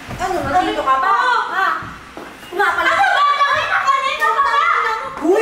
Ano, nandito ka ba? Ha? Nga pala. Ano ba? Kanina pa ba? Uy!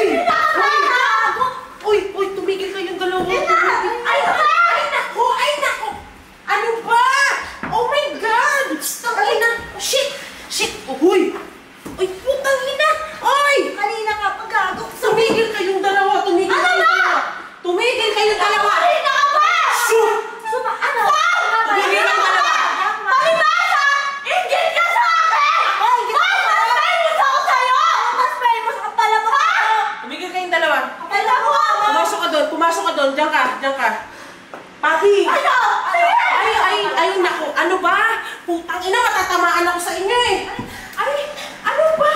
Uy, tumigil kayong dalawa. Ay, nako! Ano ba? Oh my God! Ay, na! Shit! Uy! Uy, putang ina! Ay! Kanina ka pa gago. Tumigil kayong dalawa! Tumigil kayong dalawa! Kanina ka pa! Shoot! Ano? Tumigil kayong dalawa! Palibasa! Ingit ka sa akin! Mas famous ako sa'yo! Mas famous ka pala mo! Tumigil kayong dalawa! Alam mo! Pumasok ka doon! Diyan ka! Papi! Ano? Ay, naku! Ano ba? Putang ina, matatamaan ako sa inyo eh! Ay, ano ba?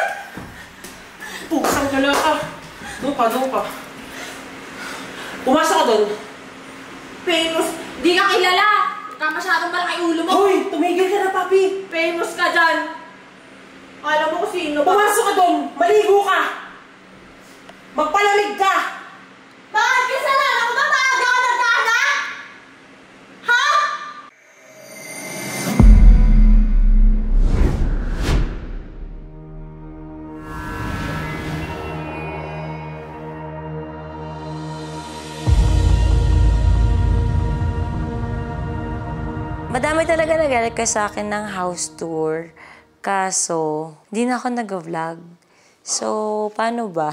Pusang gala ka! Doon pa! Pumasok ka doon! Famous! Di ka kilala! Ka masyadong malaki ulo mo! Hoy! Tumigil ka na, papi! Famous ka dyan! Alam mo kung sino ba? Pumasok ka doon! Maligo ka! Magpalamig ka! Bakit kasalanan ko ba? Maaga ka nagkana? Ha? Madami talaga nag-request sa akin ng house tour. Kaso, hindi na ako nag-vlog. So, paano ba?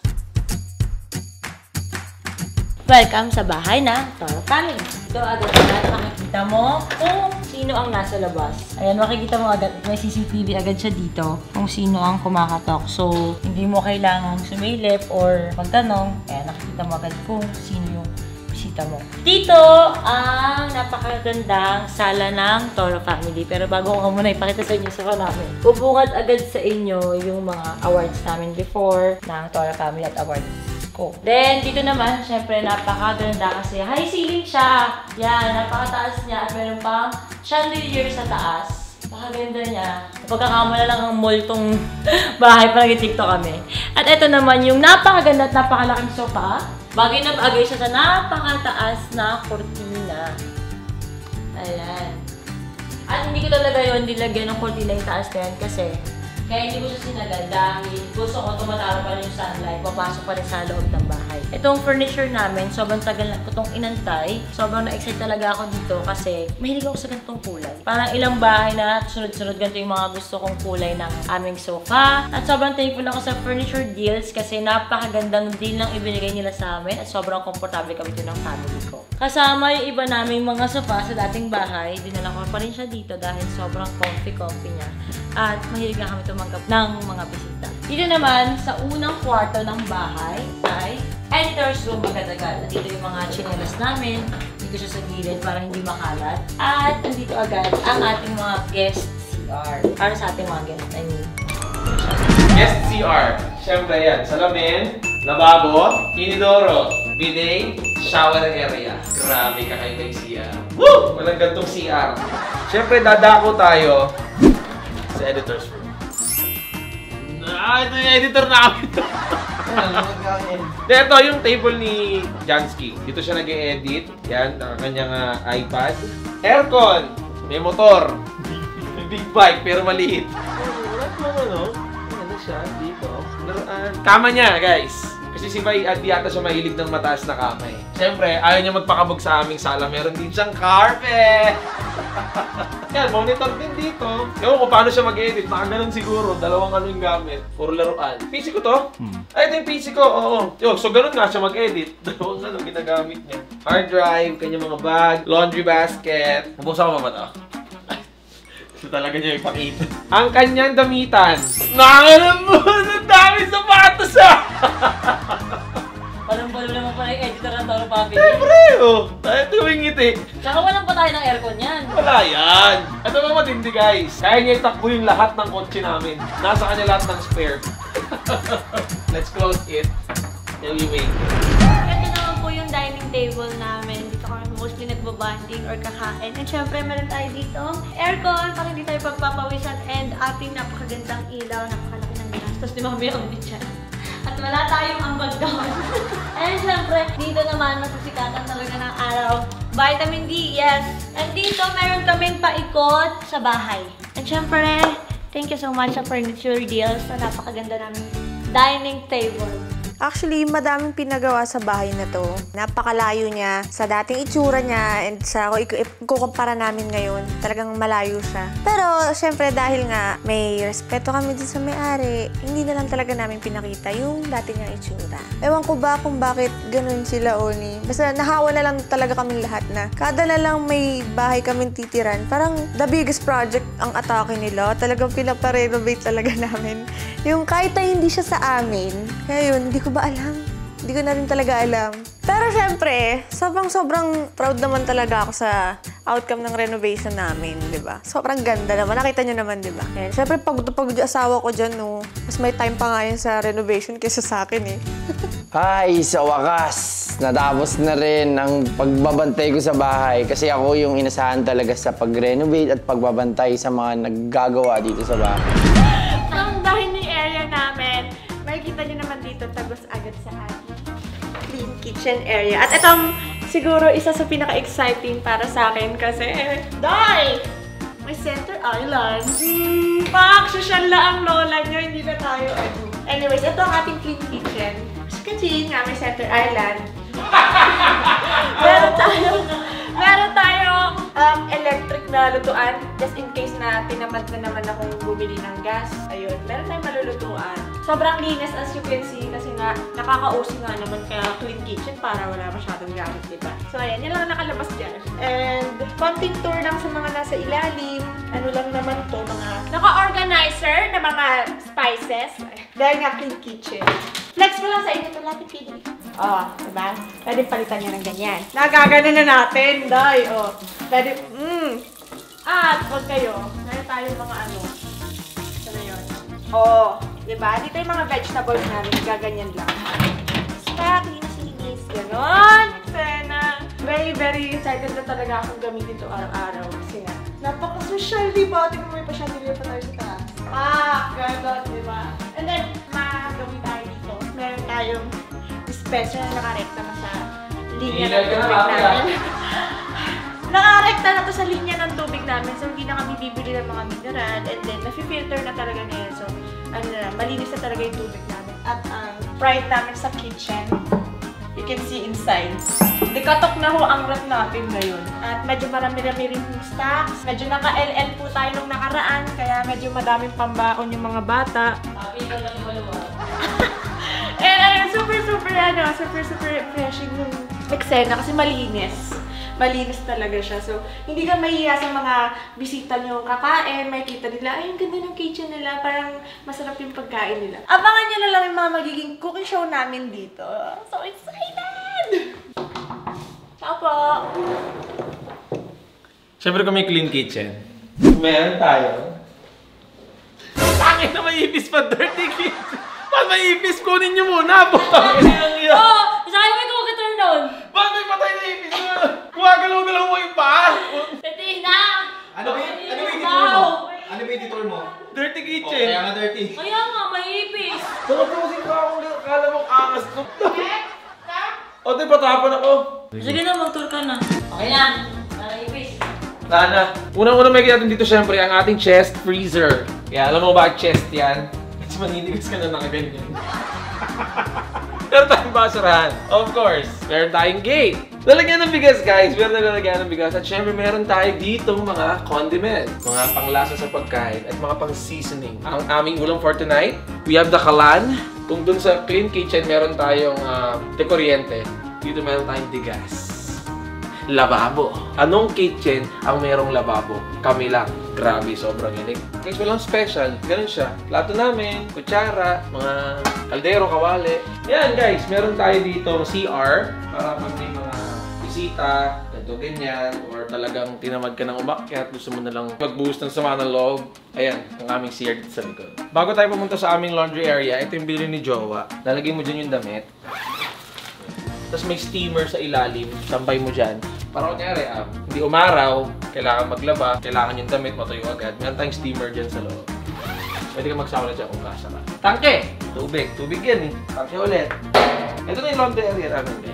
Welcome sa bahay na Toro Family. Ito agad makikita mo kung sino ang nasa labas. Ayan, makikita mo agad. May CCTV agad siya dito kung sino ang kumakatok. So, hindi mo kailangang sumilip or magtanong. Ayan, nakikita mo agad kung sino yung bisita mo. Dito ang napakagandang sala ng Toro Family. Pero bago ko muna ipakita sa inyo sa namin, bubungad agad sa inyo yung mga awards namin before ng Toro Family at awards ko. Then, dito naman, syempre, napakaganda kasi high ceiling siya. Yan, napakataas niya at meron pang chandelier sa taas. Napakaganda niya. Pagkakamala lang ang mall tong bahay para nag-tiktok kami. At ito naman yung napakaganda at napakalaking sofa. Bagay na bagay siya sa napakataas na kortina. Ayan. At hindi ko talaga yun nilagyan ng kortina yung taas na yan kasi kaya hindi ko siya sinagad dahil gusto ko tumataro pa rin yung sunlight, papasok pa rin sa loob ng bahay. Itong furniture namin, sobrang tagal na ko itong inantay. Sobrang na-excite talaga ako dito kasi mahilig ako sa ganitong kulay. Parang ilang bahay na sunod-sunod ganito yung mga gusto kong kulay ng aming sofa. At sobrang thankful ako sa furniture deals kasi napakagandang deal ng ibinigay nila sa amin at sobrang komportable kami ito ng family ko. Kasama yung iba naming mga sofa sa dating bahay, dinala ko pa rin siya dito dahil sobrang comfy niya. At mahilig na kami tumanggap ng mga bisita. Dito naman, sa unang kwarto ng bahay ay enters room agad-agad. Dito yung mga chinelas namin. Dito siya sa gilid para hindi makalat. At nandito agad ang ating mga guest CR. Para sa ating mga guest, I mean. Guest CR. Siyempre yan. Salamin, lababo, inidoro, bidet, shower area. Grabe ka kayo kay CR. Woo! Walang gantong CR. Siyempre, dadako tayo sa editor's room. Ito yung editor namin. Ito yung table ni Jansky. Dito siya nag-e-edit. Yan, ang kanyang iPad. Aircon. May motor. May big bike, pero maliit. Ano siya? Dito. Kama niya, guys. Kasi si Bay, di ata siya mahilig ng mataas na kamay. Siyempre, ayaw niya magpakabog sa aming sala. Meron din siyang carpet. Yan, monitor din dito. Ewan ko paano siya mag-edit. Nakaganon siguro. Dalawang ano yung gamit. Puro laruan. PC ko to? Ay, ito yung PC ko. Oo. Yo, so, ganun nga siya mag-edit. Dalawang ano ginagamit niya. Hard drive, kanyang mga bag, laundry basket. Nabusa ko ba to? Ito talaga niya ipakita. Ang kanyang damitan. Nakakalam mo! Ang dami sapatos ah! Parang-balo naman pala yung editor ng Toro Family. Siyempre, oh. Tayo tumingiti. Tsaka walang pa tayo ng aircon yan. Wala yan. Ito ba matindi, guys? Kaya niya itakbo yung lahat ng kotse namin. Nasa kanya lahat ng spare. Let's close it. Then we wait. Ito naman po yung dining table namin. Dito kami mostly nagbabanding or kakain. And syempre, meron tayo dito aircon para hindi tayo pagpapawisan and ating napakagandang ilaw, napakalaki ng gas. Tapos di mami ang dyan. At wala tayong ambag doon. And syempre, dito naman masusikatan talaga ng araw. Vitamin D, yes. And dito, meron kaming paikot sa bahay. And syempre, thank you so much sa Furniture Deals na napakaganda namin dining table. Actually, madaming pinagawa sa bahay na to. Napakalayo niya sa dating itsura niya and sa kukumpara namin ngayon, talagang malayo siya. Pero, syempre, dahil nga may respeto kami din sa may-ari, hindi na lang talaga namin pinakita yung dati niyang itsura. Ewan ko ba kung bakit ganun sila, Oni. Basta nahawa na lang talaga kaming lahat na kada na lang may bahay kaming titiran. Parang the biggest project ang atake nila. Talagang pinaparenovate talaga namin. Yung kahit na hindi siya sa amin, kaya yun, hindi ko ba alam? Hindi ko na rin talaga alam. Pero syempre, sobrang proud naman talaga ako sa outcome ng renovation namin, di ba? Sobrang ganda naman. Nakita nyo naman, di ba? And syempre, pagod yung asawa ko dyan, no? Mas may time pa nga yun sa renovation kaysa sa akin, eh. Hi! Sa wakas, natapos na rin ang pagbabantay ko sa bahay kasi ako yung inasahan talaga sa pag-renovate at pagbabantay sa mga naggagawa dito sa bahay. Ang dining area namin, makikita nyo naman dito, tagos agad sa ating clean kitchen area. At itong siguro isa sa pinaka-exciting para sa akin kasi, Day! May center island. Pak-social la ang lola nyo, hindi na tayo. Anyways, ito ang ating clean kitchen. Kasi nga, may center island. Meron tayong electric na lutuan just in case na tinamad na naman akong bumili ng gas. Ayun, meron tayong malulutuan. Sobrang linis as you can see kasi nga nakakausi nga naman kaya clean kitchen para wala masyadong gamit, diba? So ayan, yan lang nakalabas dyan. And konting tour lang sa mga nasa ilalim. Ano lang naman to, mga naka-organizer na mga spices. Dahil nga clean kitchen. Flex ko lang sa inyo ito natin, Pili. Oh, diba? Pwede palitan niya ng ganyan. Nagagana na natin, Day. Oh, pwede, At, huwag kayo. Meron tayo mga ano. Ano yun? Oh, diba? Dito yung mga vegetables namin. Gaganyan lang. Stack, linis. Ganon. Sena. Very excited na talaga akong gamitin ito araw-araw. Kasi nga, napaka-social, diba? Tingnan mo, may pasyadilya pa tayo sa taas. Ganon, diba? And then, magawin tayo dito. Meron tayong dispenser na nakarekta na sa linya ng tubig namin. Nakarekta na to sa linya ng tubig namin. So, hindi na kami bibili ng mga mineral. And then, nafi-filter na talaga na yun. So, ano na, malinis na talaga yung tubig namin. At ang pride namin sa kitchen, you can see inside. Dikatok na ho ang rep natin ngayon. At medyo marami-rami rin yung stocks. Medyo naka-LL po tayo nung nakaraan. Kaya medyo madaming pambaon yung mga bata. And super refreshing yung eksena kasi malinis. Malinis talaga siya. So, hindi ka mahiya sa mga bisita nyo kakain. Makikita nila, ay, ang ganda ng kitchen nila. Parang masarap yung pagkain nila. Abangan nyo na lang yung mga magiging cooking show namin dito. So excited! Ciao po! Siyempre kung may clean kitchen, meron tayo. Tangin na may ipis pa, dirty kitchen. Ba't may ipis? Kunin nyo muna. Butang ina yan. Oo! Saka may kukiturn doon! Ba't may patay na ipis mo? Gumagalaw-galaw mo yung paa. Titi na! Ano ba yung editor mo? Dirty Oh, kitchen. kaya nga dirty. Kaya nga, may ipis! Nakapusin pa akong kala mong angas ko. O, di patapon ako. Sige na, mag-tour ka na. Okay lang. May ipis. Lana. Unang-unang may natin dito syempre ang ating chest freezer. Kaya alam mo ba chest yan? Kasi maninigas ka na nakaganyan. Meron tayong basurahan. Of course. Meron tayong gate. Lalagyan ng bigas, guys. Meron na lalagyan ng bigas. At syempre, meron tayo dito mga condiment. Mga panglasa sa pagkain at mga pang-seasoning. Ang aming ulam for tonight, we have the kalan. Kung dun sa clean kitchen, meron tayong de-kuryente. Dito meron tayong digas. Lababo. Anong kitchen ang merong lababo? Kami lang. Grabe, sobrang unique. Guys, walang special. Ganun siya. Plato namin, kutsara, mga kaldero, kawali. Yan guys, meron tayo dito CR para pag may mga bisita, ganito ganyan, or talagang tinamad ka ng umakyat, gusto mo na lang mag-boost ng sama ng loob. Ayan, ang aming CR dito sa likod. Bago tayo pumunta sa aming laundry area, ito yung bili ni Jowa. Lalagay mo dyan yung damit. Tapos may steamer sa ilalim, sampay mo dyan. Para kunyari, hindi umaraw, kailangan maglaba, kailangan yung damit, matuyo agad. Meron tayong steamer dyan sa loob. Pwede ka magsauna dyan kung kasa ka. Tangke! Tubig. Tubig yan eh. Tangke ulit. Ito na yung laundry area namin, guys.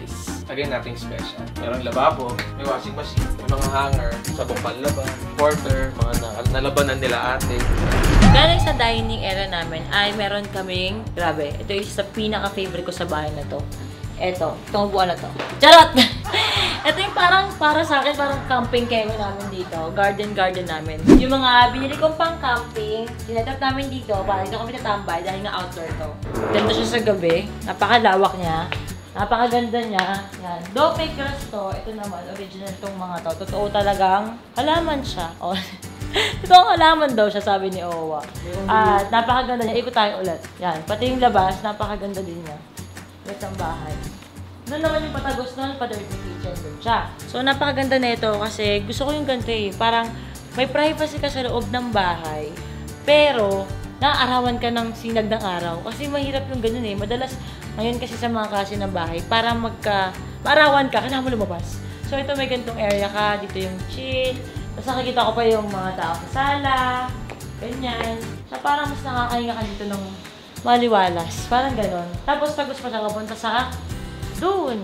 Lagyan natin special. Merong lababo, may washing machine, may mga hanger, sabong panlaban, porter, mga nalabanan nila ate. Galing sa dining area namin ay meron kaming, grabe, ito yung sa pinaka-favorite ko sa bahay na to. Itong buwan na to. Charot! Ito yung parang, para sa akin, parang camping kemi namin dito. Garden namin. Yung mga binili kong pang camping, sinetap namin dito para dito kami tatambay dahil nga outdoor to. Ganda siya sa gabi. Napakalawak niya. Napakaganda niya. Yan. Though may grass to, ito naman, original tong mga to. Totoo talagang halaman siya. Oh. Totoong halaman daw siya, sabi ni Owa. At napakaganda niya. Ikot tayo ulit. Yan. Pati yung labas, napakaganda din niya. Ito ang bahay. Doon naman yung patagos nun, pa-dirty kitchen doon siya. So, napakaganda na ito kasi gusto ko yung ganito eh. Parang may privacy ka sa loob ng bahay. Pero, naaarawan ka ng sinag ng araw. Kasi mahirap yung ganun eh. Madalas, ngayon kasi sa mga klase ng bahay, para maarawan ka, kailangan mo lumabas. So, ito may ganitong area ka. Dito yung chill. Tapos nakikita ko pa yung mga tao sa sala. Ganyan. So, parang mas nakakahinga ka dito ng maliwalas. Parang ganon. Tapos, tagos pa siya kapunta sa doon.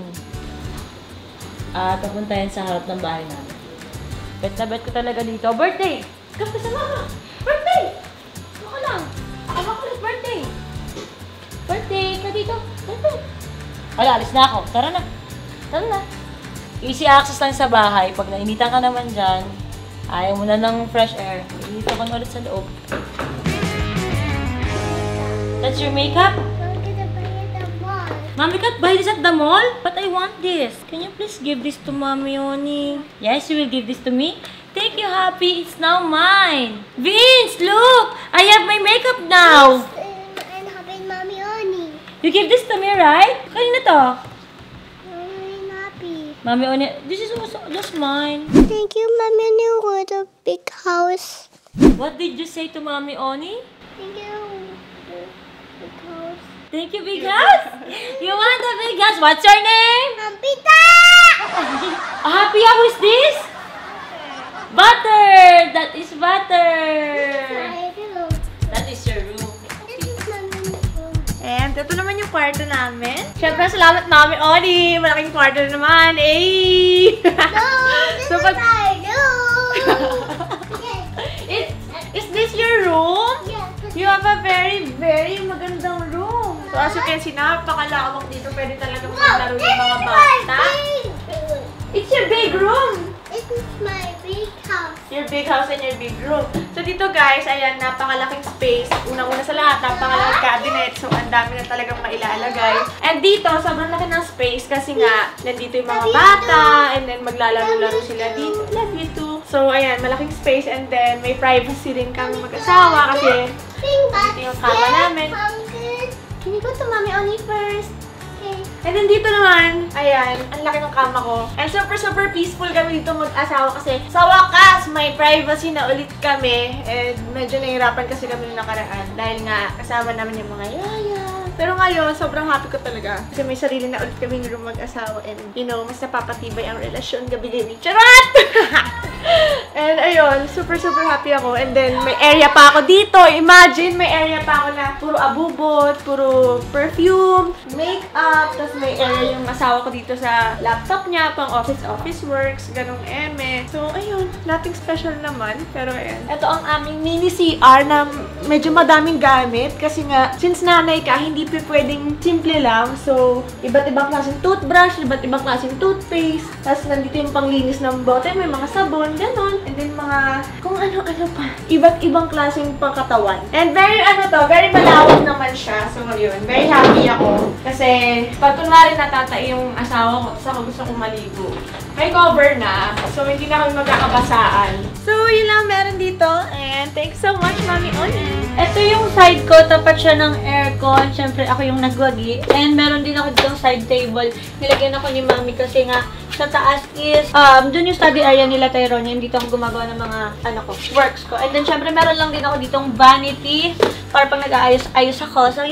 Papunta yan sa harap ng bahay namin. Bet na bet ko talaga dito. Birthday! Kapag sa mama! Birthday! Ako lang! Ako ulit birthday! Birthday! Ka dito! Birthday! Wala, alis na ako. Tara na! Tara na! Easy access lang sa bahay. Pag nainitan ka naman dyan, ayaw mo na ng fresh air. Initan ka na ulit sa loob. That's your makeup? Mommy can't buy this at the mall? But I want this. Can you please give this to Mommy Oni? Yes, you will give this to me? Thank you, Happy. It's now mine. Vince, look! I have my makeup now. And Happy Mommy Oni. You give this to me, right? Kanina to? I'm happy. Mommy Oni, this is also just mine. Thank you, Mommy Oni, for the big house. What did you say to Mommy Oni? Thank you, the big house. Thank you, big house. You want a big house? What's your name? Pita! Happy, who is this? Butter! That is Butter! That is your room. This is Mommy's room. And ito naman yung kwarto namin. Siyempre, salamat Mami Oni! Malaking kwarto na naman. Eh! No, this So, is pag- my room. Yes. Is this your room? Yes. You have a very, very magandang room. So, as you can see, napakalawak dito. Pwede talaga maglaro yung mga bata. It's your big room! This is my big house. Your big house and your big room. So, dito guys, ayan, napakalaking space. Unang-una sa lahat, napakalaking cabinet. So, ang dami na talagang mailalagay. And dito, sobrang laki ng space kasi nga, nandito yung mga bata. And then, maglalaro-laro sila dito. Love you too. So, ayan, malaking space. And then, may privacy din kami mag-asawa kasi dito yung kama namin. Can you go to Mommy Oni first? Okay. And then dito naman, ayan, ang laki ng kama ko. And super peaceful kami dito mag-asawa kasi sa wakas, may privacy na ulit kami. And medyo nahihirapan kasi kami nung nakaraan dahil nga kasama namin yung mga yaya. Pero ngayon, sobrang happy ko talaga. Kasi may sarili na ulit kaming room mag-asawa and you know, mas napapatibay ang relasyon gabi-gabi. Charot! And ayun, super happy ako. And then may area pa ako dito. Imagine, may area pa ako na puro abubot, puro perfume, makeup, tapos may area yung asawa ko dito sa laptop niya, pang office works, ganong eme. So ayun, nothing special naman. Pero ayun. Ito ang aming mini CR na medyo madaming gamit kasi nga, since nanay ka, hindi pa pwedeng simple lang. So, iba't ibang klaseng toothbrush, iba't ibang klaseng toothpaste. Tapos nandito yung panglinis ng bote, may mga sabon, ganon. And then mga, kung ano-ano pa. Iba't ibang klaseng pangkatawan. And very very malawak naman siya. So, yun, very happy ako. Kasi, pag kunwari natatay yung asawa ko, tapos ako gusto kong maligo. May cover na. So, hindi na kami magkakabasaan. So, yun lang meron dito. And thanks so much, Mami Oni. Ito yung side ko, tapat siya ng aircon. Siyempre, ako yung nagwagi. And meron din ako ditong side table. Nilagyan ako ni Mami kasi nga, sa taas is, dun yung study area nila, Tyrone. Yung dito ako gumagawa ng mga, works ko. And then, syempre, meron lang din ako ditong vanity para pag nag-aayos-ayos ako. So, yun lang.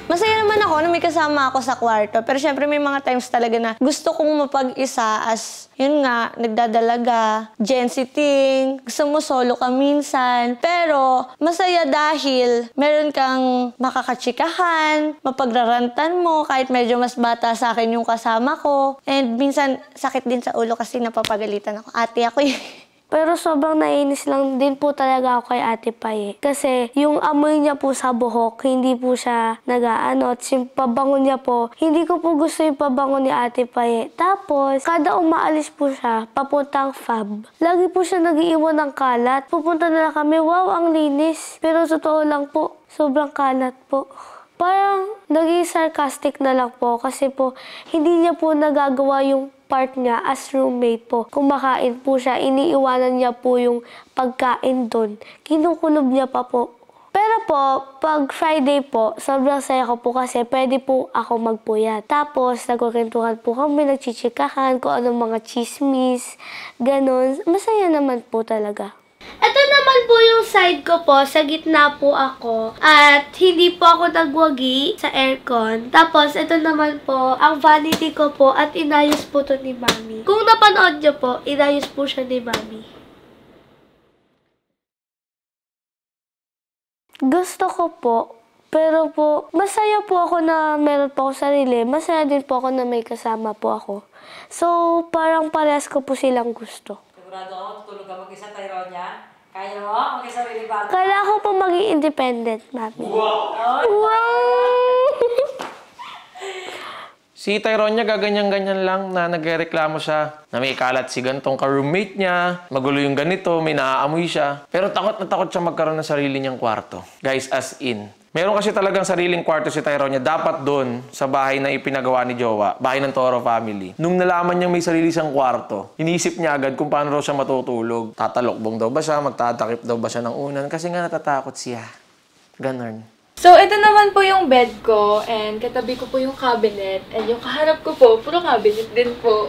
Masaya naman ako na may kasama ako sa kwarto. Pero syempre may mga times talaga na gusto kong mapag-isa as, yun nga, nagdadalaga, gensiting, gusto mo solo ka minsan. Pero masaya dahil meron kang makakachikahan, mapagrarantan mo kahit medyo mas bata sa akin yung kasama ko. And minsan sakit din sa ulo kasi napapagalitan ako. Ate ako eh. Pero sobrang nainis lang din po talaga ako kay Ate Pai. Kasi yung amoy niya po sa buhok, hindi po siya nag-aano. At yung pabango niya po, hindi ko po gusto yung pabango ni Ate Pai. Tapos, kada umaalis po siya, papuntang fab. Lagi po siya nag-iiwan ng kalat. Pupunta na lang kami, wow, ang linis. Pero totoo lang po, sobrang kalat po. Parang naging sarcastic na lang po kasi po hindi niya po nagagawa yung part niya as roommate po. Kumakain po siya, iniiwanan niya po yung pagkain doon. Kinukulob niya pa po. Pero po, pag Friday po, sobrang saya ko po kasi pwede po ako magpuyat. Tapos, nagkukwentuhan po kami, nagchichikahan, kung anong mga chismis, ganon. Masaya naman po talaga. Ito naman po yung side ko po, sa gitna po ako. At hindi po ako nagwagi sa aircon. Tapos, ito naman po, ang vanity ko po at inayos po to ni Mami. Kung napanood nyo po, inayos po siya ni Mami. Gusto ko po, pero po, masaya po ako na meron po ako sarili. Masaya din po ako na may kasama po ako. So, parang parehas ko po silang gusto. Sigurado ako, tutulog ka mag-isa, Tyronia? Kaya mo? Mag-isarili ba? Kailangan ko po maging independent, Mami. Wow! Si Tyronia gaganyan-ganyan lang na nagrereklamo siya na may kalat si gantong ka-roommate niya, magulo yung ganito, may naaamoy siya. Pero takot na takot siya magkaroon ng sarili niyang kwarto. Guys, as in. Meron kasi talagang sariling kwarto si Tyronia. Dapat doon sa bahay na ipinagawa ni Jowa, bahay ng Toro family. Nung nalaman niyang may sarili siyang kwarto, inisip niya agad kung paano raw siya matutulog. Tatalokbong daw ba siya? Magtatakip daw ba siya ng unan? Kasi nga natatakot siya. Ganon. So, ito naman po yung bed ko and katabi ko po yung cabinet and yung kaharap ko po, puro cabinet din po.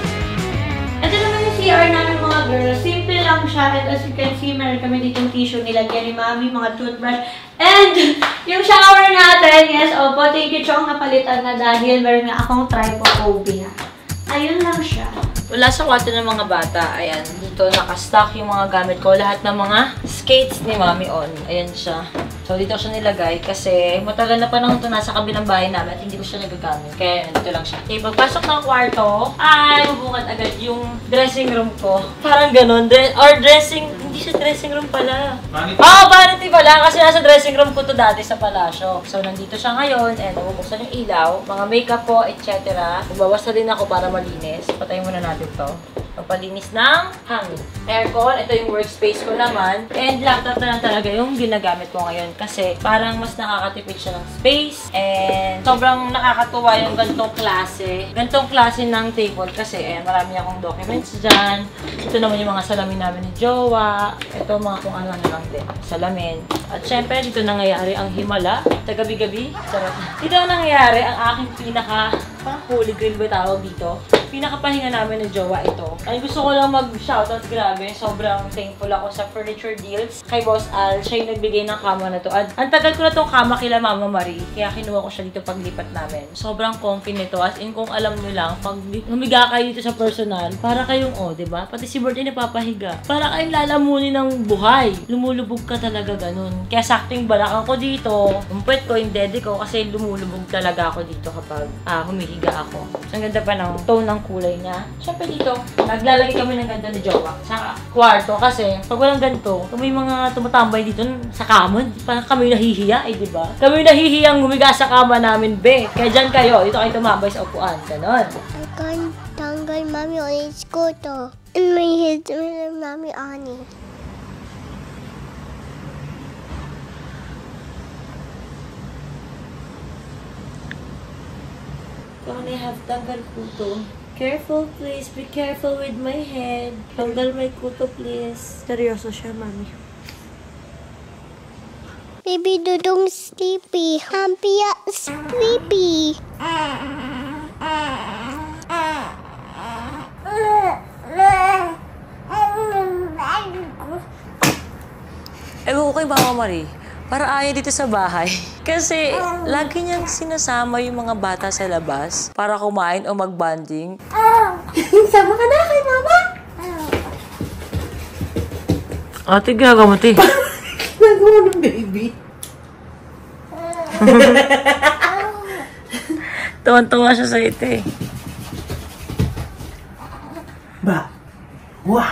Ito naman yung CR namin mga girls. Simple lang siya. And as you can see, meron kami dito yung tissue nilagyan ni Mami, mga toothbrush. And yung shower natin, yes, opo, thank you, Chong, napalitan na dahil meron nga akong trypophobia. Ayun lang siya. Wala sa kwarto ng mga bata. Ayan, dito nakastock yung mga gamit ko. Lahat ng mga skates ni Mami on. Ayan siya. So, dito siya nilagay kasi matagal na panahon ito nasa kabilang bahay namin at hindi ko siya nagagamit. Kaya, nandito lang siya. Okay, pagpasok ng kwarto, ay bubukad agad yung dressing room ko. Parang ganun. Hindi siya dressing room pala. Vanity pala kasi nasa dressing room ko to dati sa palasyo. So, nandito siya ngayon and nabubuksan yung ilaw, mga makeup po, etc. Magbawas din ako para malinis. Patayin muna natin to. Pagpalinis ng hangin. Aircon, ito yung workspace ko naman. And laptop na lang talaga yung ginagamit ko ngayon kasi parang mas nakakatipid siya ng space and sobrang nakakatuwa yung gantong klase ng table kasi marami akong documents dyan. Ito naman yung mga salamin namin ni Jowa. Ito mga kung ano lang din. Salamin. At syempre, dito nangyayari ang himala. Gabi-gabi. Sarap. Dito nangyayari ang aking parang holy grail ba tawag dito? Pinakapahinga namin ni Jowa ito. Ay, gusto ko lang mag-shoutout, grabe. Sobrang thankful ako sa furniture deals. Kay Boss Al, siya yung nagbigay ng kama na to. At ang tagal ko na tong kama kila Mama Marie. Kaya kinuha ko siya dito paglipat namin. Sobrang comfy nito. As in, kung alam nyo lang, pag humiga kayo dito sa personal, para kayong, diba? Pati si Bert ay napapahiga. Para kayong lalamunin ng buhay. Lumulubog ka talaga ganun. Kaya sakto yung balakang ko dito. Yung puwet ko, yung dede ko, kasi lumulubog talaga ako dito kapag humihiga ako. So, ang ganda pa ng tone ng kulay niya. Siyempre dito, naglalagay kami ng ganda ni Jowa sa kwarto kasi pag walang ganito, kung may mga tumatambay dito sa kama, parang kami nahihiya, diba? Kami nahihiyang humiga sa kama namin, be. Kaya dyan kayo, dito kayo tumambay sa upuan. Ganon. I can't tanggal Mami orange ko to. In my head, Mami ani. Kung I have tanggal kuto. Careful, please. Be careful with my head. Tanggal my kuto, please. Seryoso siya, Mami. Baby Dudong sleepy. Hampia sleepy. Ewan ko kay Mama Marie. para ayaw dito sa bahay. Kasi lagi niyang sinasama yung mga bata sa labas para kumain o mag-bonding. Sama ka na kay mama. Ate, gagawin mo, te. Nagawa ng baby. Tuwan-tuwa siya sa ito eh. Ba? Wow!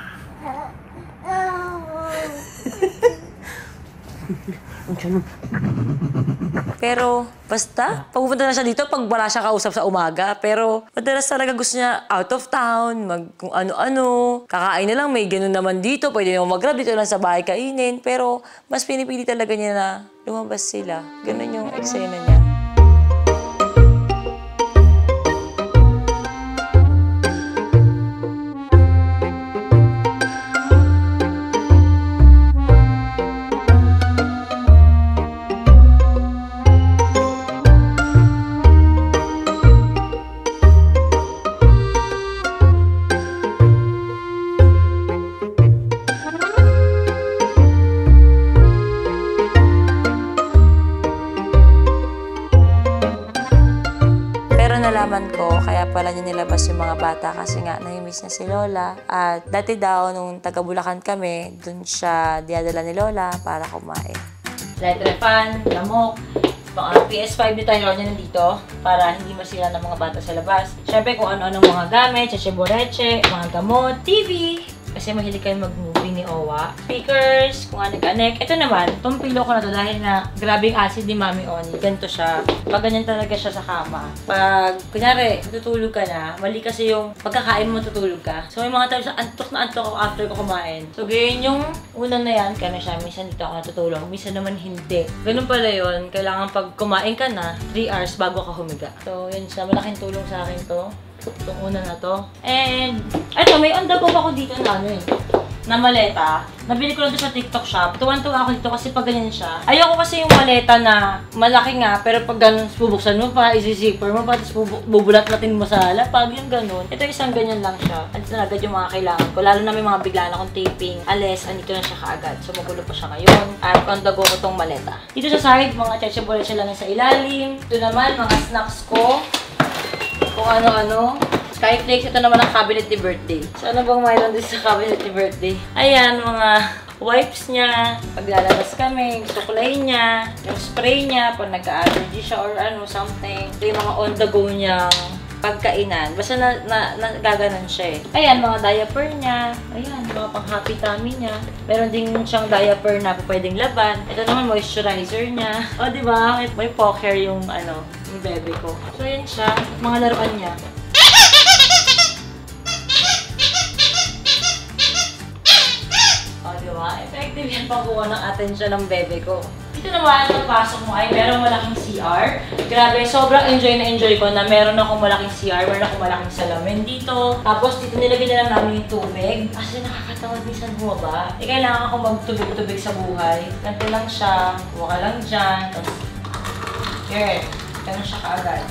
Pero, basta, pagpupunta na siya dito, pag wala siya kausap sa umaga. Pero, madalas talaga gusto niya out of town, kung ano-ano. Kakain na lang, may ganun naman dito. Pwede naman mag-grab dito lang sa bahay kainin. Pero, mas pinipili talaga niya na lumabas sila. Ganun yung eksena niya. Nalaman ko, kaya pala niya nilabas yung mga bata kasi nga nai-miss niya si Lola. At dati daw, nung taga-Bulacan kami, dun siya dinadala ni Lola para kumain. Letrefan, lamok, mga PS5 ni tayo niya nandito para hindi masira ng mga bata sa labas. Siyempre kung ano-anong mga gamit, chache-boreche, mga gamot, TV. Kasi mahilig kayo mag-movie ni Owa. Speakers, kung anek-anek. Ito naman, itong pillow ko na to dahil na grabing acid ni Mami Oni. Ganito siya. Pag ganyan talaga siya sa kama. Pag, kunyari, tutulog ka na, mali kasi yung pagkakain mo tutulog ka. So may mga times antok na antok ako after ko kumain. So ganyan yung una na yan, kaya siya, minsan dito ako natutulog, minsan naman hindi. Ganun pala yun, kailangan pag kumain ka na, 3 hours bago ka humiga. So yun siya, malaking tulong sa akin to. Itong una na to. And, eto, may on the go ako dito na na maleta. Nabili ko lang doon sa TikTok shop. Tuwan-tuwa ako dito kasi pag ganyan siya. Ayoko kasi yung maleta na malaki nga, pero pag ganun, bubuksan mo pa, isi-zipper mo pa, tapos bubulat-latin mo sa lapag, yung ganun. Ito isang ganyan lang siya. Andito na agad yung mga kailangan ko. Lalo na may mga biglaan akong taping. Alis, andito na siya kaagad. So, magulo pa siya ngayon. At on the go ko tong maleta. Dito sa side, mga chacha-boleche lang sa ilalim. Ito naman, mga snacks ko. Kung ano-ano. Skyflakes, ito naman ang cabinet ni birthday. So, ano bang mayroon din sa cabinet ni birthday? Ayan, mga wipes niya. Paglalabas kami, suklay niya, yung spray niya, pag nagka-allergy siya or ano, something. Ito yung mga on-the-go niyang pagkainan. Basta gaganon siya eh. Ayan, mga diaper niya. Ayan, mga pang-happy tummy niya. Meron din siyang diaper na pwedeng laban. Ito naman, moisturizer niya. O, diba? May poker yung, ano, yung bebe ko. So, yan siya. Mga laruan niya. Effective yan pagkuha ng atensyon ng bebe ko. Dito naman, pagpasok mo ay merong malaking CR. Grabe, sobrang enjoy na enjoy ko na meron akong malaking CR, meron akong malaking salamin dito. Tapos dito nilagay na lang namin yung tubig. Kasi nakakatawad minsan bumaba. Kailangan ako magtubig-tubig sa buhay. Ganito lang siya, huwa ka lang dyan. Tapos, here, ganun siya kaagad.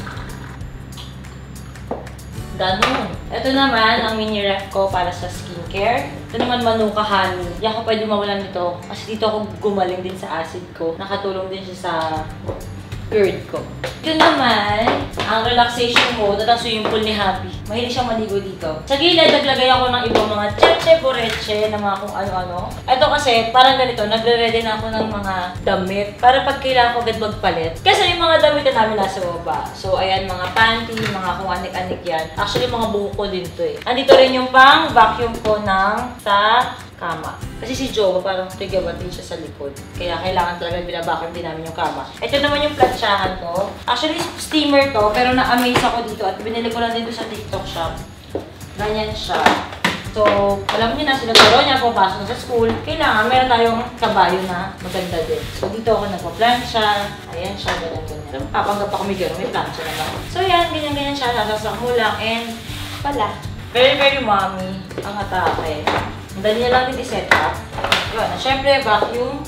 Ganun. Ito naman ang mini ref ko para sa skincare. Ito naman Manuka Honey. Hindi ako pwede mawalan nito kasi dito ako gumaling din sa acid ko. Nakatulong din siya sa GERD ko. Ito naman, ang relaxation mode at ang swimming pool ni Happy. Mahilig siyang maligo dito. Sa gilid, naglagay ako ng ibang mga cheche, boreche, na mga kung ano-ano. Ito kasi, parang ganito, nagre-ready na ako ng mga damit para pag kailangan ko agad magpalit. Kasi yung mga damit na namin nasa baba. So, ayan, mga panty, mga kung anik-anik yan. Actually, mga buhok ko din to eh. Andito rin yung pang vacuum ko ng sa kama. Kasi si Joe, parang tigaban din siya sa likod. Kaya kailangan talaga binabakan din namin yung kama. Ito naman yung plansyahan ko. Actually, steamer to, pero na-amaze ako dito at binili ko lang dito sa TikTok shop. Ganyan siya. So, alam niyo na, sinuturo niya, pupasok na sa school. Kailangan, meron tayong kabayo na maganda din. So, dito ako nagpa-plansya. Ayan siya, ganyan-ganyan. So, papanggap ako may gano'n, may plansya naman. So, yan, ganyan-ganyan siya. Sasasak mo lang. And, pala. Very, very mommy ang atake. Dali na lang din i-set up. Yun. Siyempre, vacuum.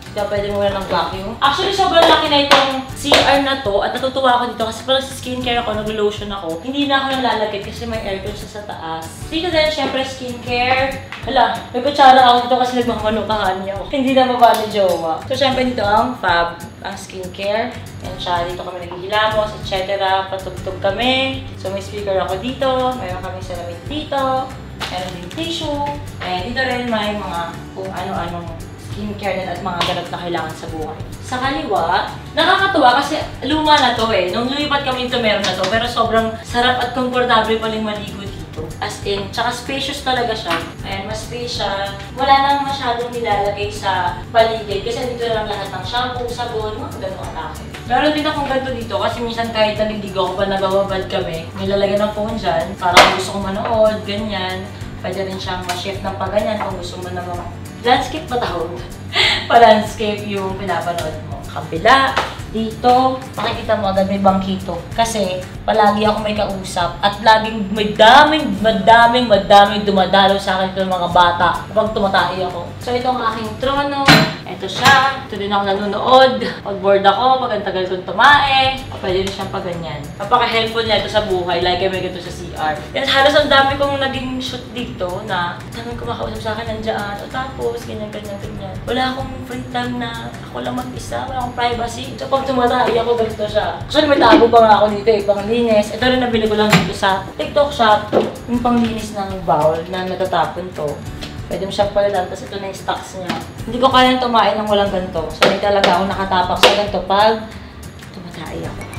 Kaya pwede mo ng vacuum. Actually, sobrang laki na itong CR na to at natutuwa ako dito kasi parang sa skincare ako, nag-lotion ako. Hindi na ako nalalagay kasi may aircon siya sa taas. Dito din, syempre, skincare. Hala, may kutsara ako dito kasi nagmamanukahan niya ako. Hindi na maba ni Jowa. So, syempre dito ang Fab, ang skincare. Yan siya, dito kami naghihilamos, etc. Patugtog kami. So, may speaker ako dito. Mayroon kami salamin dito. Meron din tissue. And dito rin may mga kung ano-anong skincare din at mga ganap na kailangan sa buhay. Sa kaliwa, nakakatuwa kasi luma na to eh. Nung lumipat kami dito, meron na to. Pero sobrang sarap at komportable paling maligo dito. As in, tsaka spacious talaga siya. Ayan, mas space siya. Wala nang masyadong nilalagay sa paligid. Kasi dito lang lahat ng shampoo, sabon, mga ganun atake. Meron din akong ganito dito kasi minsan kahit naligo ako pa nagawabad kami, nilalagay ng phone dyan. Para kung gusto kong manood, ganyan. Pwede rin siyang ma-shift ng pag-ganyan kung gusto mo naman. Landscape ba tawag? Pa-landscape yung pinapanood mo. Kabila, dito, makikita mo agad may bangkito. Kasi palagi ako may kausap at laging may madaming dumadalo sa akin ng mga bata kapag tumatahi ako. So ito ang aking trono. Ito siya. Ito din ako nanonood. Pag bored ako, pag ang tagal kong tumae, pwede rin siyang paganyan. Napaka-helpful niya ito sa buhay. Like may ganito sa CR. Yan, halos ang dami kong naging shoot dito na daming kumakausap sa akin nandiyan. O tapos, ganyan. Wala akong free time na ako lang mag-isa. Wala akong privacy. So pag tumatahi ako, ganito siya. Actually, may tago pa nga ako dito eh, panglinis. Ito rin nabili ko lang dito sa TikTok shop. Yung panglinis ng bowl na natatapon to. Pwede mo siyang palitan, tapos ito na yung stocks niya. Hindi ko kayang tumain ng walang ganito. So, hindi talaga ako nakatapak sa ganito pag tumatay ako.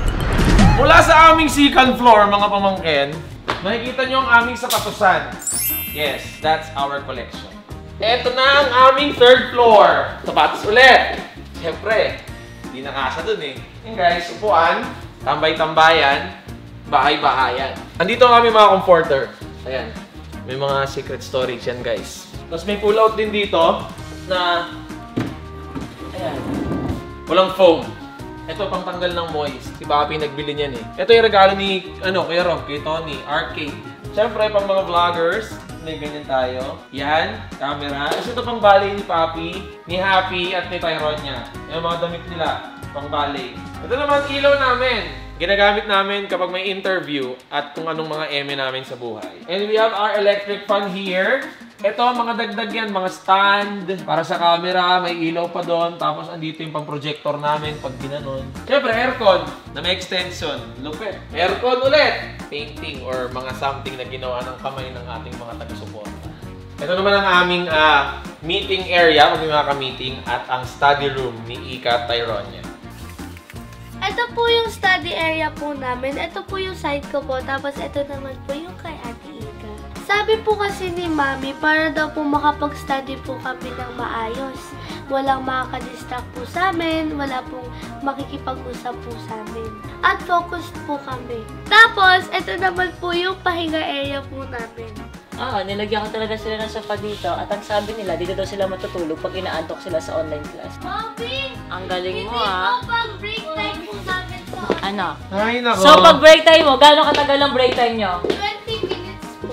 Mula sa aming second floor, mga pamangkin, makikita nyo ang aming sapatusan. Yes, that's our collection. Ito na ang aming third floor. Sapatos ulit. Siyempre, hindi nakasa dun eh. Yan guys, upuan, tambay-tambayan, bahay-bahayan. Andito ang aming mga comforter. Ayan. May mga secret storage yan, guys. Tapos may pull-out din dito na ayan, walang foam. Ito pang tanggal ng moist. Si Papi nagbili niyan eh. Ito yung regalo ni Kuya Rob, kay Tony, arcade. Siyempre, pang mga vloggers, may ganyan tayo. Yan, camera. Tapos ito pang ballet ni Papi, ni Happy at ni Tyrone niya. Yung mga damit nila, pang ballet. Ito naman ilaw namin. Ginagamit namin kapag may interview at kung anong mga eme namin sa buhay. And we have our electric fan here. Ito, mga dagdag yan, mga stand para sa camera, may ilaw pa doon. Tapos andito yung pang-projector namin pag ginanon. Siyempre, aircon na may extension. Lupit. Aircon ulit. Painting or mga something na ginawa ng kamay ng ating mga taga-suporta. Ito naman ang aming meeting area pag may mga ka-meeting at ang study room ni Ika Tyrone. Ito po yung study area po namin. Ito po yung side ko po. Tapos ito naman po yung kay Ate Ika. Sabi po kasi ni Mami, para daw po makapag-study po kami ng maayos. Walang makaka-distract po sa amin. Wala pong makikipag-usap po sa amin. At focused po kami. Tapos, ito naman po yung pahinga area po namin. Nilagyan ko talaga sila ng sofa dito at ang sabi nila, dito daw sila matutulog pag inaantok sila sa online class. Mami! Ang galing mo Hindi po pag break time po namin to. Ano? Ay, nako. So pag break time mo, gaano katagal ang break time nyo? 20 minutes po.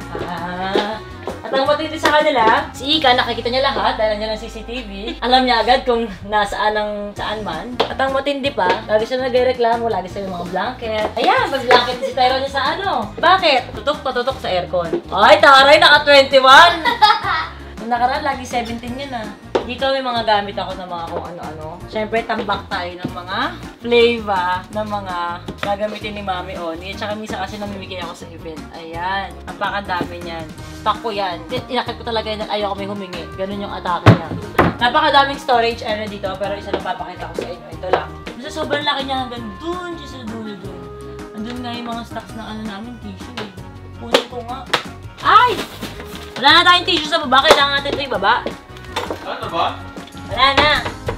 At ang matindi sa kanila, si Ika, nakikita niya lahat dahil nandiyan ang CCTV. Alam niya agad kung saan man. At ang matindi pa, lagi siya nagreklamo, lagi siya yung mga blanket. Ayan, may blanket si Tyrone niya sa ano. Bakit? Tutok sa aircon. Ay, taray, naka 21! Nung nakaraan, lagi 17 yun ah. Dito may mga gamit ako ng mga kung ano-ano. Siyempre, tambak tayo ng mga flavor ng mga gagamitin ni Mami Oni. Tsaka minsan kasi namimigay ako sa event. Ayan. Napakadami niyan. Stock ko yan. Inakit ko talaga yan at ayaw ko may humingi. Ganun yung atake niya. Napakadaming storage area dito, pero isa lang papakita ko sa inyo. Ito lang. Basta sobrang laki niya hanggang dun, sa dulo dun. Andun nga yung mga stocks na ano namin, tissue eh. Kunin ko nga. Ay! Wala na tayong tissue sa baba. Kailangan natin ito yung baba. Ano ba? Wala na.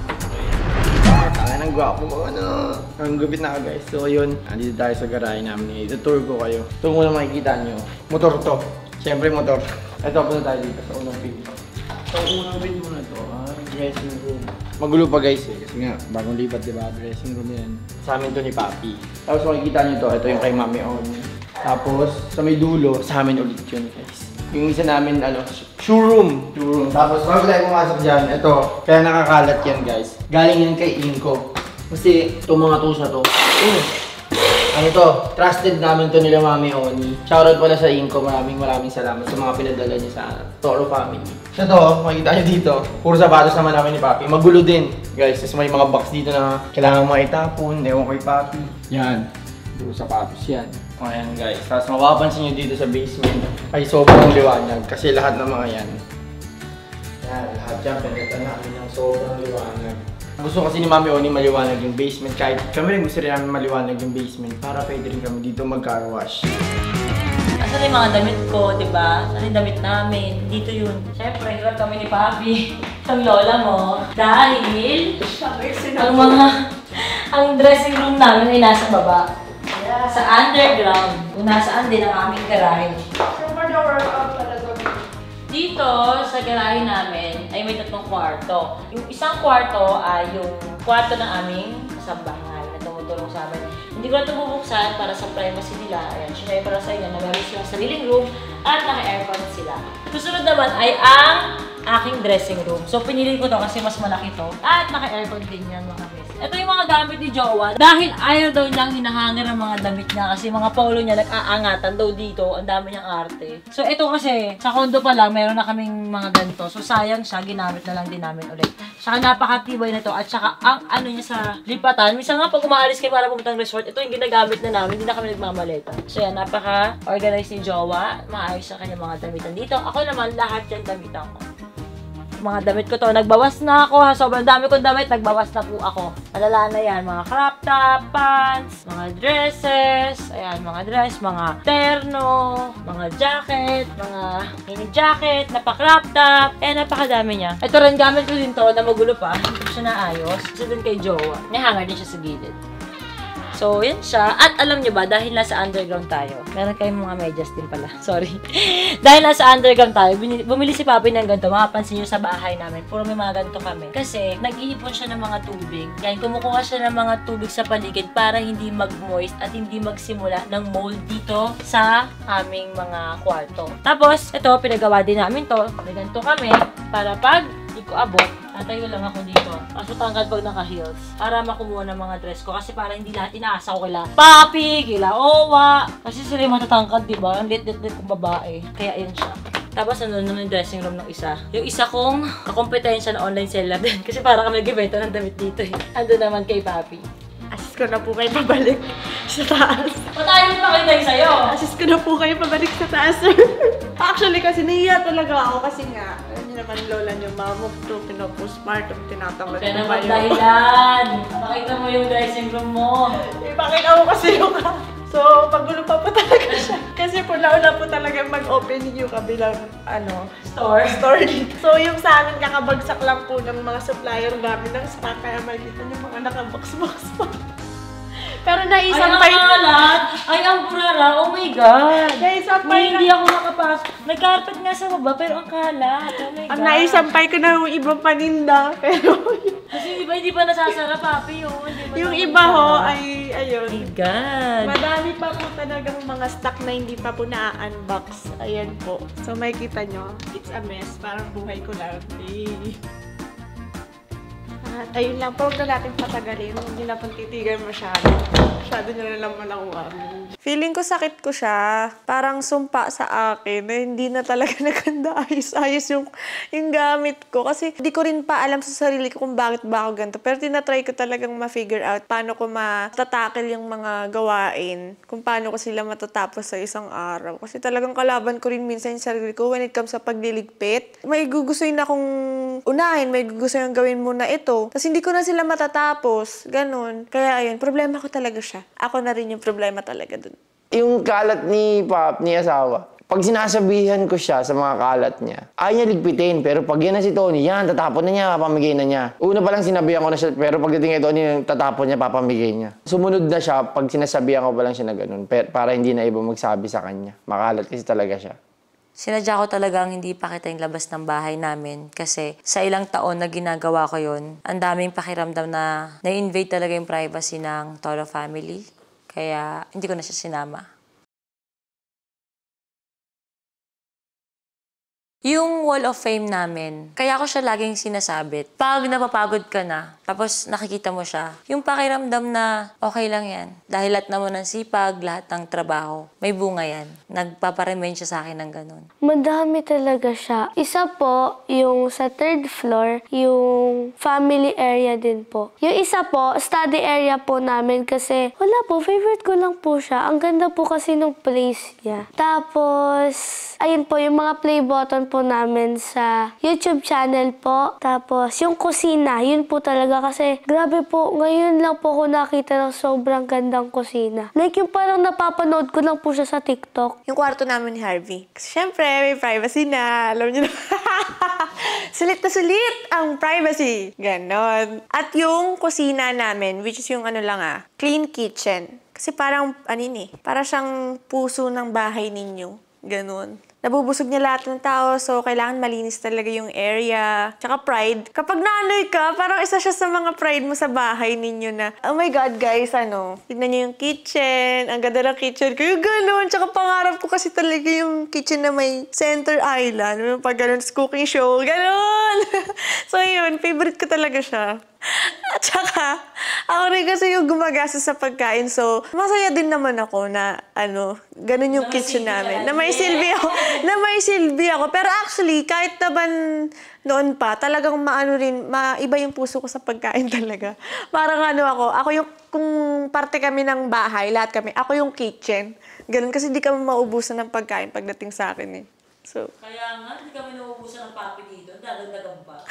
Ang gwapo mo, ang gupit na guys. So yun, andito tayo sa garahe namin. Ito-tour ko kayo. Ito muna makikita nyo. Motor to. Siyempre motor. Ito, punta tayo dito sa unang pin. So unang pin muna to, dressing room. Magulo pa guys eh, kasi nga bagong lipat diba, dressing room yan. Sa amin to ni Papi. Tapos makikita nyo to, ito yung kay Mami On. Tapos sa may dulo, sa amin ulit yun guys. Yung isa namin, showroom. Tapos bago tayo pumasok dyan, ito, kaya nakakalat yan guys. Galing yan kay Inko. Kasi itong mga tools na to, ano to, trusted namin to nila Mami Oni. Shoutout pala sa Inko, maraming salamat sa mga pinadala niya sa Toro family. So to, makikita nyo dito, puro sapatos naman namin ni Papi. Magulo din, guys. Tapos may mga box dito na kailangan mo itapon, ewan kay Papi. Yan, puro sapatos yan. Ayan guys, tapos mapapansin nyo dito sa basement ay sobrang liwanag kasi lahat ng mga yan. Yan, lahat yan, pinagatan namin ng sobrang liwanag. Gusto kasi ni Mami Oni maliwanag yung basement, kahit kami rin gusto rin namin maliwanag yung basement para pwede rin kami dito mag-car wash. Asan yung mga damit ko, di ba? Asan yung damit namin? Dito yun. Siyempre, hirap kami ni Papi. Ang lola mo. Dahil, ang dressing room namin ay nasa baba. Yeah. Sa underground. Kung nasaan din ang aming garahe. Super na workout talaga. Dito, sa garahe namin, ay may 3 kwarto. Yung isang kwarto ay yung kwarto ng aming kasambahay na tumutulong sa amin. Hindi ko na ito bubuksan para sa privacy nila. Ayan, sinay para sa inyo na meron silang sariling room at naka-aircon sila. Susunod naman ay ang aking dressing room. So, pinili ko to kasi mas malaki to. At naka-aircon din yan mga miss. Ito yung mga gamit ni Jowa. Dahil ayaw daw niyang hinahanger ang mga damit niya kasi mga polo niya nag-aangatan daw dito. Ang dami niyang arte. So, ito kasi, sa condo pa lang, meron na kaming mga ganito. So, sayang siya. Ginamit na lang din namin ulit. Saka napakatibay na to. At saka, ang ano niya sa lipatan. Minsan nga, pag umaalis kayo para pumuntang resort, ito yung ginagamit na namin. Hindi na kami nagmamaleta. So, yan. Napaka-organized ni Jowa. Maayos sa kanya mga damitan dito. Ako naman, lahat yan damitan ko. Mga damit ko to, nagbawas na ako ha. Sobrang dami kong damit, nagbawas na po ako. Malala na yan, mga crop top, pants, mga dresses, ayan, mga dress, mga terno, mga jacket, mga mini jacket, napa-crop top, ayan, napakadami niya. Ito rin, gamit ko din to, na magulo pa, hindi ko siya naayos. Isa din kay Jowa, may hanger din siya sa gilid. So, yan siya. At alam nyo ba, dahil nasa underground tayo, meron kayong mga medyas din pala. Sorry. Dahil nasa underground tayo, bumili si Papi ng ganito. Mapapansin nyo sa bahay namin, puro may mga ganito kami. Kasi, nag-iipon siya ng mga tubig. Yan, kumukuha siya ng mga tubig sa paligid para hindi mag-moist at hindi magsimula ng mold dito sa aming mga kwarto. Tapos, ito, pinagawa din namin to. May ganito kami para pag hindi ko abot, tatayo lang ako dito. Kaso tangkad pag naka-heels. Para makumuha ng mga dress ko. Kasi para hindi lahat inaasa ko kila Papi, kila Owa. Kasi sila yung matatangkad, diba? Ang lit-lit kong babae. Kaya ayun siya. Tapos ano naman yung dressing room ng isa. Yung isa kong kakompetensya na online seller din. Kasi para kami nag-ibenta ng damit dito eh. Ando naman kay Papi. Assist ko na po kayo pabalik sa taas. O tayo mo pakitay sa'yo. Assist ko na po kayo pabalik sa taas, sir. Actually, kasi nahiya talaga ako kasi nga, yun naman lola niyo, mamove to, pinopostpartum, tinatamad Kaya na naman kayo. dahilan. Pakita mo yung dressing room mo. Ipakita ko kasi yung so, pagulo pa po talaga siya. Kasi po nauna po talaga mag-open yung kabilang, store dito. So, yung sa amin, kakabagsak lang po ng mga supplier namin ng stock, kaya makikita niyo mga nakabox-box pa. Pero naisampay... Ay, ang kalat! Ay, ang burara! Oh my God! Naisampay Hindi ako makapasok. May carpet nga sa baba, pero ang kalat. Oh my God! Ang naisampay ko na yung ibang paninda, pero... Kasi iba, hindi pa nasasara, Papi, yun. yung iba ho ay, ayun. Oh my God! Madami pa po talagang mga stock na hindi pa po na-unbox. Ayan po. So, makikita nyo, it's a mess. Parang buhay ko lang. At ayun lang po, huwag na natin patagalin. Hindi na pong titigan masyado. Masyado nyo na lang malakuan. Feeling ko sakit ko siya. Parang sumpa sa akin na hindi na talaga naganda ayos yung gamit ko. Kasi hindi ko rin pa alam sa sarili ko kung bakit ba ako ganito. Pero tinatry ko talagang ma-figure out paano ko matatakil yung mga gawain. Kung paano ko sila matatapos sa isang araw. Kasi talagang kalaban ko rin minsan yung sarili ko when it comes sa pagliligpit. May gugustuhin akong unahin, may gugustuhin gawin muna ito. Tapos hindi ko na sila matatapos. Ganon. Kaya ayun, problema ko talaga siya. Ako na rin yung problema talaga dun. Yung kalat ni asawa, pag sinasabihan ko siya sa mga kalat niya, ayaw niya ligpitin. Pero pag yan na si Tony, yan, tatapon na niya, papamigay na niya. Una pa lang sinabihan ko na siya, pero pagdating kay Tony, tatapon niya, papamigay niya. Sumunod na siya pag sinasabihan ko pa lang siya na ganun, para hindi na iba magsabi sa kanya. Makalat kasi talaga siya. Sinadya ko talagang hindi pakita yung labas ng bahay namin kasi sa ilang taon na ginagawa ko yun, ang daming pakiramdam na na-invade talaga yung privacy ng Toro family. Kaya hindi ko na siya sinama. Yung Wall of Fame namin, kaya ko siya laging sinasabit. Pag napapagod ka na, tapos nakikita mo siya, yung pakiramdam na okay lang yan. Dahil lahat naman ng sipag, lahat ng trabaho, may bunga yan. Nagpaparemind siya sa akin ng ganun. Madami talaga siya. Isa po, yung sa 3rd floor, yung family area din po. Yung isa po, study area po namin kasi wala po, favorite ko lang po siya. Ang ganda po kasi nung place niya. Tapos, ayun po, yung mga play button po namin sa YouTube channel po. Tapos, yung kusina, yun po talaga kasi grabe po, ngayon lang po ako nakita ng sobrang gandang kusina. Like yung parang napapanood ko lang po siya sa TikTok. Yung kwarto namin ni Harvey. Kasi syempre, may privacy na. Alam niyo na. Sulit na sulit ang privacy. Ganon. At yung kusina namin, which is yung clean kitchen. Kasi parang, para siyang puso ng bahay ninyo. Ganon. Nabubusog niya lahat ng tao, so kailangan malinis talaga yung area. Tsaka pride. Kapag naanoy ka, parang isa siya sa mga pride mo sa bahay ninyo na, oh my God, guys, tignan niyo yung kitchen. Ang ganda ng kitchen ko. Yung ganon. Tsaka pangarap ko kasi talaga yung kitchen na may center island. Pag ganon, cooking show. Ganon! So yun, favorite ko talaga siya. At saka, ako rin kasi yung gumagastos sa pagkain. So, masaya din naman ako na, ganun yung kitchen namin. Na may silbi ako. Pero actually, kahit naman noon pa, talagang maiba yung puso ko sa pagkain talaga. Parang ako yung, kung parte kami ng bahay, lahat kami, ako yung kitchen. Ganun, kasi di kami maubusan ng pagkain pagdating sa akin eh. So, Kaya nga, hindi kami nauubusan ng papi dito. Dadagdagan pa.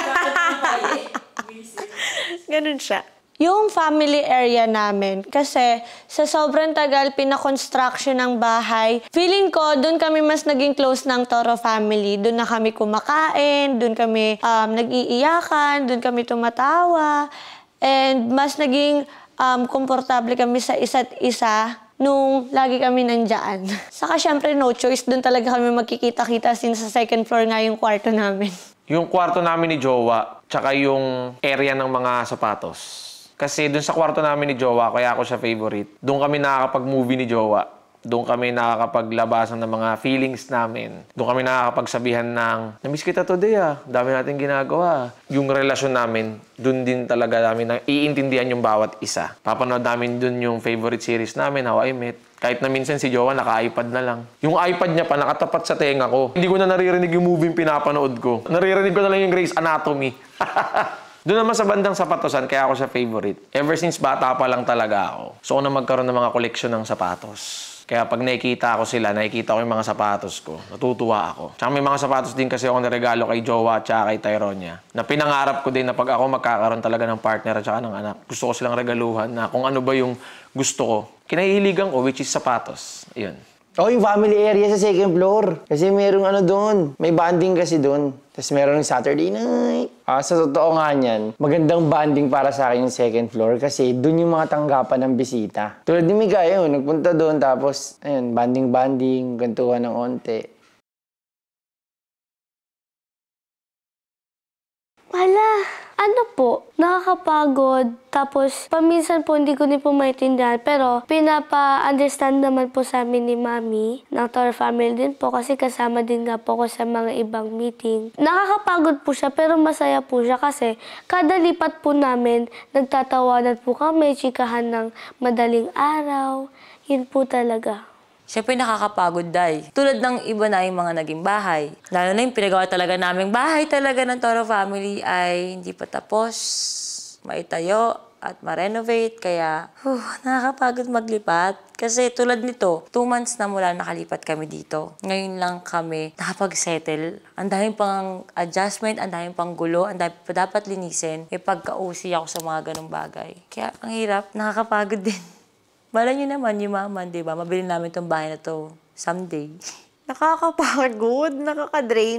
ganun siya. Yung family area namin, kasi sa sobrang tagal pina-construction ng bahay, feeling ko, doon kami mas naging close ng Toro family. Doon na kami kumakain, doon kami nag-iiyakan, doon kami tumatawa, and mas naging komportable kami sa isa't isa nung lagi kami nandyan. Saka syempre, no choice, doon talaga kami magkikita-kita since sa 2nd floor nga yung kwarto namin. Yung kwarto namin ni Jowa, tsaka yung area ng mga sapatos. Kasi dun sa kwarto namin ni Jowa, kaya ako siya favorite. Doon kami nakakapag-movie ni Jowa. Doon kami nakakapaglabasan ng mga feelings namin. Doon kami nakakapagsabihan ng, namiss kita today dami natin ginagawa. Yung relasyon namin, doon din talaga namin iintindihan yung bawat isa. Papanood namin doon yung favorite series namin, How I Met. Kahit na minsan si Jowa naka-iPad na lang. Yung iPad niya pa nakatapat sa tenga ko. Hindi ko na naririnig yung movie yung pinapanood ko. Naririnig ko na lang yung Grey's Anatomy. Doon naman sa bandang sapatosan, kaya ako siya favorite. Ever since bata pa lang talaga ako. So ako na magkaroon ng mga koleksyon ng sapatos. Kaya pag nakikita ko sila, nakikita ko yung mga sapatos ko, natutuwa ako. Tsaka may mga sapatos din kasi ako naregalo kay Jowa at kay Tyronia. Na pinangarap ko din na pag ako magkakaroon talaga ng partner at saka ng anak, gusto ko silang regaluhan na kung ano ba yung gusto ko. Kinahihiligan ko, which is sapatos. Ayun. Yung family area sa 2nd floor. Kasi merong doon. May banding kasi doon. Tapos meron Saturday night. Sa totoo nga niyan, magandang banding para sa akin yung 2nd floor kasi doon yung mga tanggapan ng bisita. Tulad ni Mika, nagpunta doon tapos, banding-banding, gantuhan ng onte. Wala. Nakakapagod. Tapos, paminsan po hindi ko din po maintindihan. Pero, pinapa-understand naman po sa amin ni Mami, ng Toro family din po, kasi kasama din nga po ko sa mga ibang meeting. Nakakapagod po siya, pero masaya po siya kasi kada lipat po namin, nagtatawanan po kami, chikahan ng madaling araw. Yun po talaga. Siyempre nakakapagod, Day. Tulad ng iba na yung mga naging bahay. Lalo na yung pinagawa talaga naming bahay talaga ng Toro family ay hindi pa tapos, maitayo at ma-renovate. Kaya, nakakapagod maglipat. Kasi tulad nito, 2 months na mula nakalipat kami dito. Ngayon lang kami nakapag-settle. Ang daming pang adjustment, ang daming pang gulo, ang daming pa dapat linisin. May pagka-OC ako sa mga ganong bagay. Kaya ang hirap, nakakapagod din. Bala nyo naman, yumaman, di ba? Mabili namin itong bahay na to someday. Nakakapagod, nakaka-drain.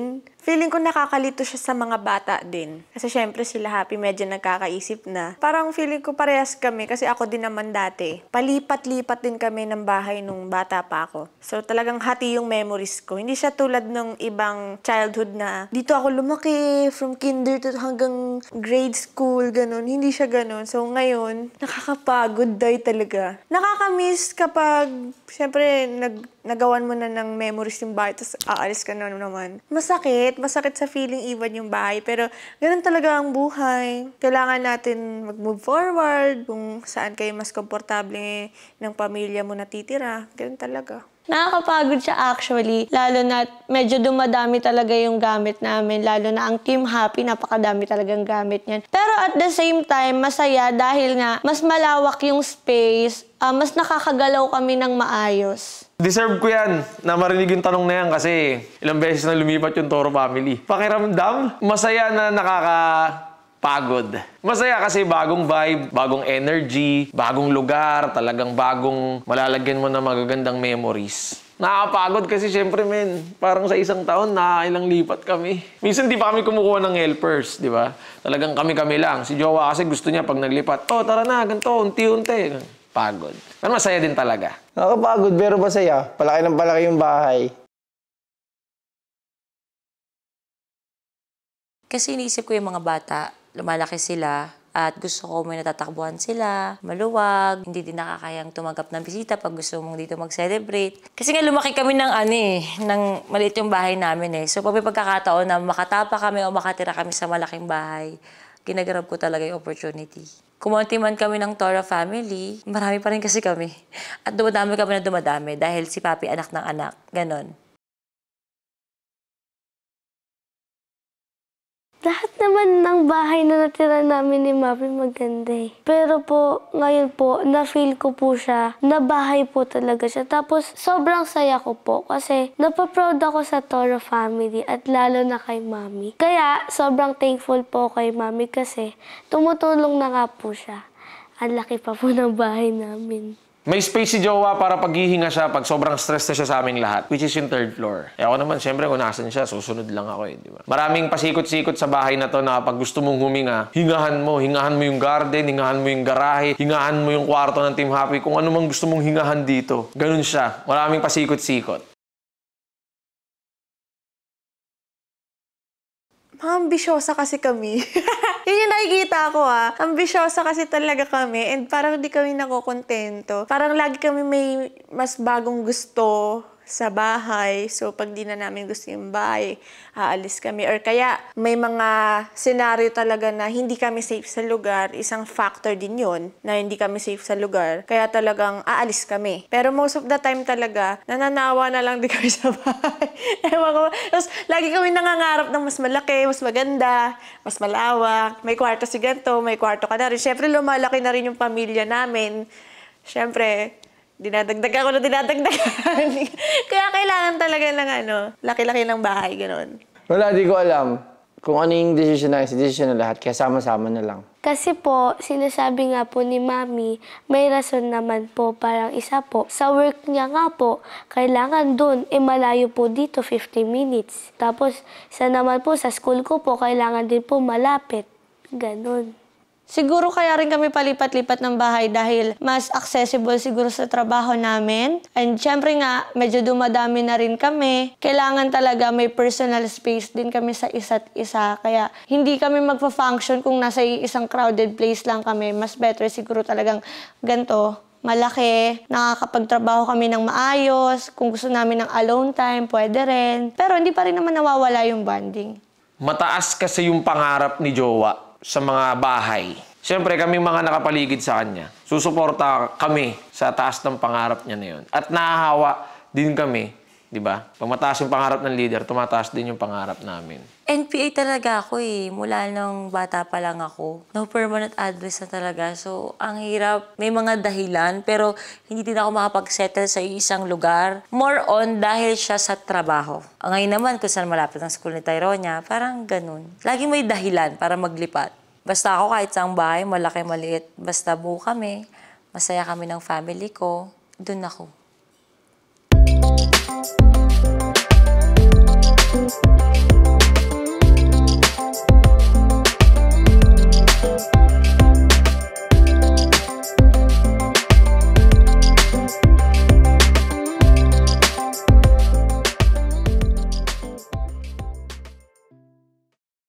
feeling ko nakakalito siya sa mga bata din. Kasi syempre sila Happy medyo nagkakaisip na. Parang feeling ko parehas kami kasi ako din naman dati. Palipat-lipat din kami ng bahay nung bata pa ako. So talagang hati yung memories ko. Hindi siya tulad ng ibang childhood na dito ako lumaki from kinder to hanggang grade school, ganun. Hindi siya ganun. So ngayon, nakakapagod day talaga. Nakakamiss kapag syempre nagawan mo na ng memories yung bahay tapos aalis ka na naman. Masakit sa feeling even yung bahay. Pero ganun talaga ang buhay. Kailangan natin mag-move forward kung saan kayo mas komportable ng pamilya mo natitira. Ganun talaga. Nakakapagod siya actually, lalo na medyo dumadami talaga yung gamit namin, lalo na ang Team Happy, napakadami talagang gamit niyan. Pero at the same time, masaya dahil nga mas malawak yung space, mas nakakagalaw kami ng maayos. Deserve ko yan na marinig yung tanong na yan kasi ilang beses na lumipat yung Toro family. Pakiramdam, masaya na nakakapagod. Masaya kasi bagong vibe, bagong energy, bagong lugar, talagang bagong malalagyan mo na magagandang memories. Nakakapagod kasi syempre parang sa isang taon na ilang lipat kami. Minsan di pa kami kumukuha ng helpers, di ba? Talagang kami-kami lang. Si Jowa kasi gusto niya pag naglipat, tara na, ganito, unti-unti. Pagod. Pero masaya din talaga. Nakakapagod pero masaya. Palaki ng palaki yung bahay. Kasi iniisip ko yung mga bata, lumalaki sila at gusto ko may natatakbuhan sila, maluwag, hindi din nakakayang tumanggap ng bisita pag gusto mong dito mag-celebrate. Kasi nga lumaki kami ng maliit yung bahay namin eh. So pag may pagkakataon na makatapa kami o makatira kami sa malaking bahay, ginagrab ko talaga yung opportunity. Kumunti man kami ng Toro family, marami pa rin kasi kami. At dumadami kami na dumadami dahil si Papi anak ng anak. Ganon. Lahat naman ng bahay na natira namin ni Mami maganda eh. Pero po, ngayon po, na-feel ko po siya, na bahay po talaga siya. Tapos, sobrang saya ko po kasi napaproud ako sa Toro family at lalo na kay Mami. Kaya, sobrang thankful po kay Mami kasi tumutulong na nga po siya. Ang laki pa po ng bahay namin. May space si Jowa para paghihinga siya pag sobrang stress na siya sa aming lahat, which is yung 3rd floor. Eh ako naman, syempre kung nasan siya, susunod lang ako eh, di ba? Maraming pasikot-sikot sa bahay na to na pag gusto mong huminga, hingahan mo yung garden, hingahan mo yung garahe, hingahan mo yung kwarto ng Team Happy, kung ano mang gusto mong hingahan dito. Ganun siya. Maraming pasikot-sikot. Ambisyosa kasi kami. Yun yung nakikita ko Ambisyosa kasi talaga kami and parang hindi kami nakokontento. Parang lagi kami may mas bagong gusto sa bahay. So, pag di na namin gusto yung bahay, aalis kami. Or kaya, may mga senaryo talaga na hindi kami safe sa lugar. Isang factor din yun na hindi kami safe sa lugar. Kaya talagang aalis kami. Pero most of the time talaga, nananawa na lang din kami sa bahay. Ewan ko. Tapos, lagi kami nangangarap ng mas malaki, mas maganda, mas malawak. May kwarto si ganito, may kwarto ka na rin. Siyempre, lumalaki na rin yung pamilya namin. Siyempre, dinadagdagan ko na dinadagdagan. Kaya kailangan talaga ng laki-laki ng bahay, gano'n. Wala, di ko alam kung ano yung decision na decision na lahat. Kaya sama-sama na lang. Kasi po, sinasabi nga po ni Mami, may rason naman po, parang isa po. Sa work niya nga po, kailangan doon, malayo po dito, 50 minutes. Tapos, isa naman po, sa school ko po, kailangan din po malapit. Ganon. Siguro kaya rin kami palipat-lipat ng bahay dahil mas accessible siguro sa trabaho namin. And syempre nga, medyo dumadami na rin kami. Kailangan talaga may personal space din kami sa isa't isa. Kaya hindi kami magpa-function kung nasa isang crowded place lang kami. Mas better siguro talagang ganito. Malaki, nakakapagtrabaho kami ng maayos. Kung gusto namin ng alone time, pwede rin. Pero hindi pa rin naman nawawala yung bonding. Mataas kasi yung pangarap ni Jowa sa mga bahay. Siyempre, kami mga nakapaligid sa kanya. Susuporta kami sa taas ng pangarap niya na yun. At nahahawa din kami, di ba? Pag mataas yung pangarap ng leader, tumataas din yung pangarap namin. NPA talaga ako eh. Mula nung bata pa lang ako. No permanent address na talaga. So, ang hirap. May mga dahilan, pero hindi din ako makapag-settle sa isang lugar. More on dahil siya sa trabaho. Ngayon naman, kung saan malapit ang school ni Tyronia, parang ganun. Laging may dahilan para maglipat. Basta ako kahit saang bahay, malaki, maliit. Basta buo kami, masaya kami ng family ko, dun ako.